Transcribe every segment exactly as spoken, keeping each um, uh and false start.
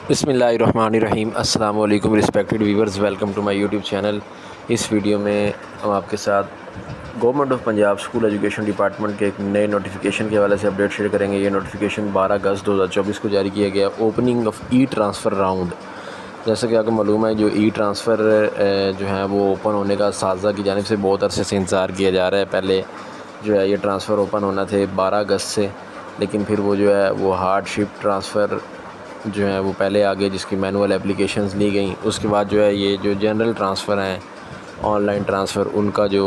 बिस्मिल्लाहिर्रहमानिर्रहीम। अस्सलाम वालेकुम respected viewers, welcome to my YouTube channel. इस वीडियो में हम आपके साथ government of Punjab school education department के एक नए नोटिफिकेशन के हवाले से अपडेट शेयर करेंगे। ये नोटिफिकेशन बारह अगस्त दो हज़ार चौबीस को जारी किया गया। Opening of e transfer round, जैसा कि आपको मालूम है, जो ई ट्रांसफ़र जो है वो ओपन होने का साजा की जानिब से बहुत अरसे से इंतज़ार किया जा रहा है। पहले जो है ये ट्रांसफ़र ओपन होना थे बारह अगस्त से, लेकिन फिर वो जो है वो हार्डशिप ट्रांसफ़र जो है वो पहले आ गए, जिसकी मैनुअल एप्लीकेशंस ली गई। उसके बाद जो है ये जो जनरल ट्रांसफ़र हैं, ऑनलाइन ट्रांसफ़र, उनका जो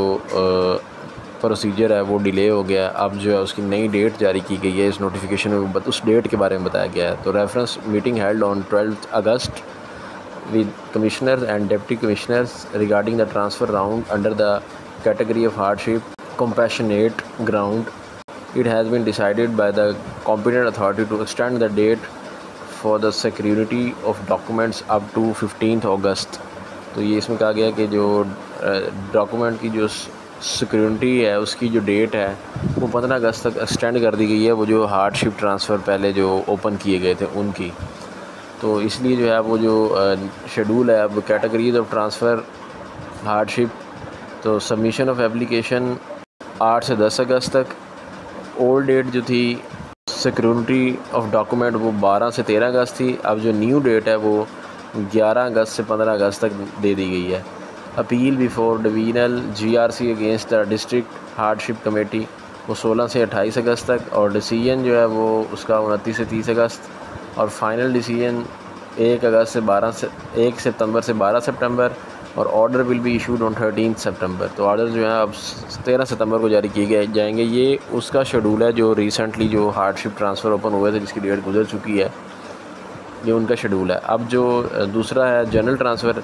प्रोसीजर है वो डिले हो गया। अब जो है उसकी नई डेट जारी की गई है। इस नोटिफिकेशन में उस डेट के बारे में बताया गया है। तो reference meeting held on twelfth August with commissioners and deputy commissioners regarding the transfer round under the category of hardship compassionate ground. It has been decided by the competent authority to extend the date for the security of documents up to fifteenth August. तो ये इसमें कहा गया कि जो document की जो security है उसकी जो डेट है वो पंद्रह अगस्त तक एक्सटेंड कर दी गई है। वो जो हार्डशिप ट्रांसफ़र पहले जो ओपन किए गए थे उनकी, तो इसलिए जो है वो जो शेड्यूल है अब कैटेगरीज ऑफ ट्रांसफ़र हार्डशिप, तो सबमिशन ऑफ एप्लीकेशन आठ से दस अगस्त तक। ओल्ड डेट जो थी सिक्योरिटी ऑफ डॉक्यूमेंट वो बारह से तेरह अगस्त थी। अब जो न्यू डेट है वो ग्यारह अगस्त से पंद्रह अगस्त तक दे दी गई है। Appeal before divisional GRC against the district hardship committee वो सोलह से अट्ठाईस अगस्त तक, और डिसीजन जो है वो उसका उनतीस से तीस अगस्त, और फाइनल डिसीजन एक अगस्त से बारह से एक सितंबर से बारह सितंबर, और order will be issued on thirteen September. तो ऑर्डर जो है अब तेरह सितंबर को जारी किए गए जाएंगे। ये उसका शेड्यूल है जो रिसेंटली जो हार्डशिप ट्रांसफ़र ओपन हुए थे, जिसकी डेट गुजर चुकी है, ये उनका शेड्यूल है। अब जो दूसरा है जनरल ट्रांसफ़र,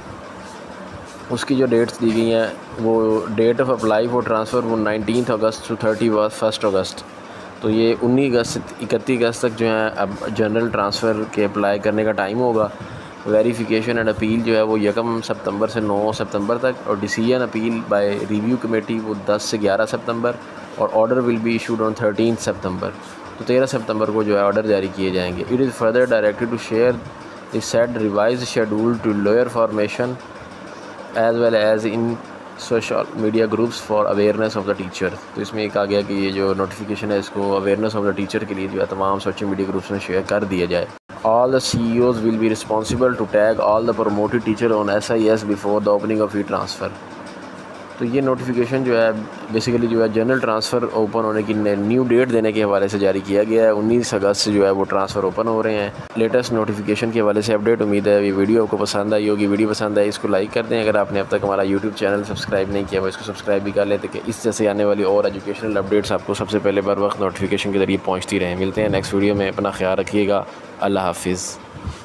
उसकी जो डेट्स दी गई हैं वो date of apply for transfer वो nineteen August to thirty first August. तो ये उन्नीस अगस्त से इकतीस अगस्त तक जो है अब जनरल ट्रांसफ़र के अप्लाई करने का टाइम होगा। वेरिफिकेशन एंड अपील जो है वो यकम सितंबर से नौ सितंबर तक, और decision appeal by review committee वो दस से ग्यारह सितंबर, और order will be issued on thirteen September. तो तेरह सितंबर को जो है ऑर्डर जारी किए जाएंगे। It is further directed to share the said revise schedule to lower formation as well as in social media groups for awareness of the teacher. तो इसमें कहा गया कि ये जो नोटिफिकेशन है इसको अवेयरनेस ऑफ द टीचर के लिए जो है तमाम सोशल मीडिया ग्रुप्स में शेयर कर दिया जाए। All the CEOs will be responsible to tag all the promoted teacher on S I S before the opening of e transfer. तो ये नोटिफिकेशन जो है बेसिकली जो है जनरल ट्रांसफ़र ओपन होने की न्यू डेट देने के हवाले से जारी किया गया है। उन्नीस अगस्त से जो है वो ट्रांसफ़र ओपन हो रहे हैं। लेटेस्ट नोटिफिकेशन के हवाले से अपडेट। उम्मीद है ये वीडियो आपको पसंद आई होगी। वीडियो पसंद आई इसको लाइक कर दें। अगर आपने अब तक हमारा यूट्यूब चैनल सब्सक्राइब नहीं किया वो इसको सब्सक्राइब भी कर लें, ताकि इस जैसे आने वाली और एजुकेशनल अपडेट्स आपको सबसे पहले बर वक्त नोटिफिकेशन के ज़रिए पहुँचती रहें। मिलते हैं नेक्स्ट वीडियो में। अपना ख्याल रखिएगा। अल्लाह हाफिज़।